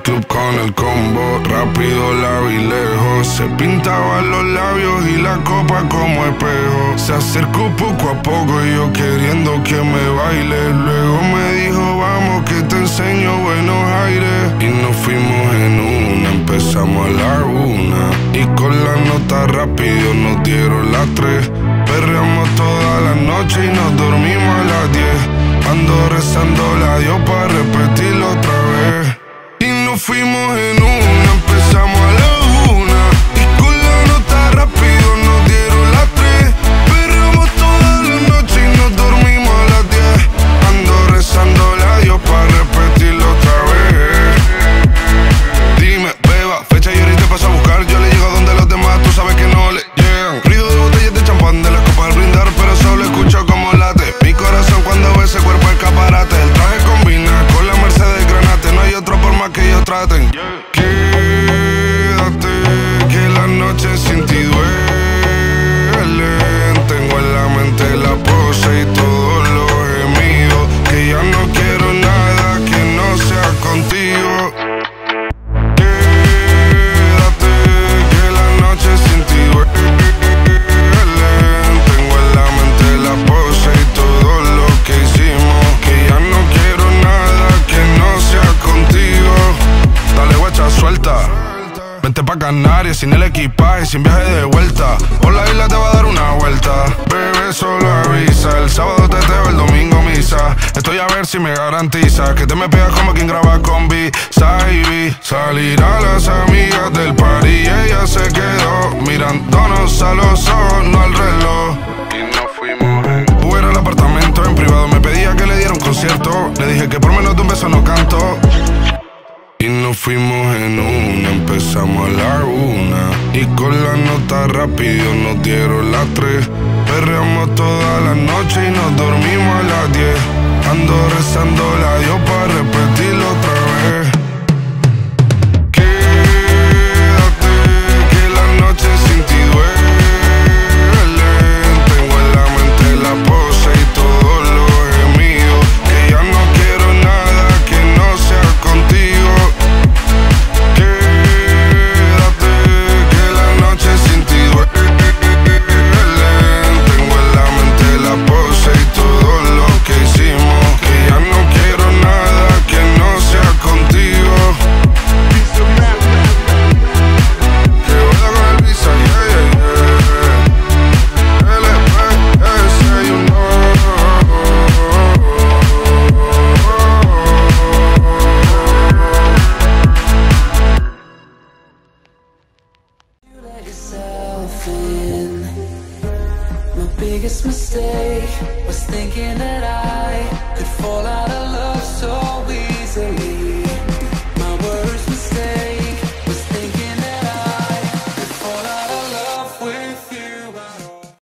club con el combo, rápido la vi lejos. Se pintaban los labios y la copa como espejo. Se acercó poco a poco y yo queriendo que me baile. Luego me dijo vamos que te enseño buenos aires. Y nos fuimos en una, empezamos a la 1. Y con la nota rápido nos dieron las 3. Perreamos toda la noche y nos dormimos a las 10. Ando rezando la Dios para repetirlo otra vez. Y nos fuimos en una, empezamos a la 1. Y con la nota rápido nos dieron las 3. Perreamos toda la noche y nos dormimos a las 10. Ando rezando la Dios para repetirlo otra vez. Dime, beba, fecha y ahorita paso a buscar. Yo le llego donde los demás, tú sabes que no le llegan. Ruido de botellas de champán de las copas al brindar, pero solo escucho como late mi corazón cuando ve ese cuerpo escaparate. El traje combina con la Mercedes Granate. No hay otro por más que ellos traten. Quédate, que la noche sin ti duelen. Tengo en la mente la pose y todos los gemidos. Que ya no quiero nada que no sea contigo. Quédate, que la noche sin ti duelen. Tengo en la mente la pose y todo lo que hicimos. Que ya no quiero nada que no sea contigo. Dale guacha, suelta. Vente pa' Canarias sin el equipaje, sin viaje de vuelta. Por la isla te va a dar una vuelta. Bebé, solo avisa. El sábado teteo, el domingo misa. Estoy a ver si me garantiza que te me pegas como quien graba con B-Side. Salir a las amigas del party y ella se quedó mirándonos a los ojos, no al reloj. Y nos fuimos en Uber al apartamento. En privado me pedía que le diera un concierto. Le dije que por menos de un beso no canto. Y nos fuimos en una, empezamos a la 1. Y con la nota rápido nos dieron las 3. Perreamos toda la noche y nos dormimos a las 10. Ando rezando la Dios para repetirlo otra vez. Quédate, que la noche sin ti duele. Tengo en la mente la pose y todos los gemidos. Que ya no quiero nada que no sea contigo. Quédate, que la noche sin ti duele. Tengo en la mente la pose y todo lo que hicimos. Que ya no quiero nada que no sea contigo. Que vuelva con el visa, yeah, yeah, yeah. LPS, you know. You let yourself in. My biggest mistake was thinking that I could fall out